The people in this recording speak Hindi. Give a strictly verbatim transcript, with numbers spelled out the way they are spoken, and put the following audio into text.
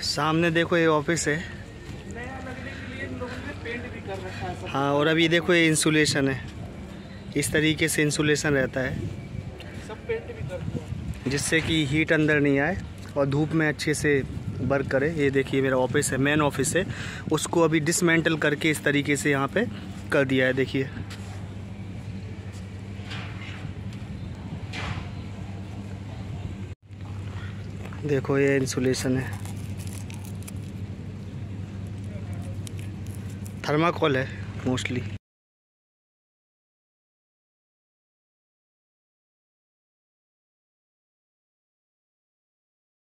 सामने देखो ये ऑफिस है। नया लगने के लिए इन लोगों ने पेंट भी कर रखा है सब। हाँ, और अभी देखो ये इंसुलेशन है, इस तरीके से इंसुलेशन रहता है सब पेंट भी कर दिया जिससे कि हीट अंदर नहीं आए और धूप में अच्छे से वर्क करे। ये देखिए मेरा ऑफिस है, मेन ऑफिस है, उसको अभी डिसमेंटल करके इस तरीके से यहाँ पे कर दिया है। देखिए देखो ये इंसुलेशन है, थर्माकोल है मोस्टली।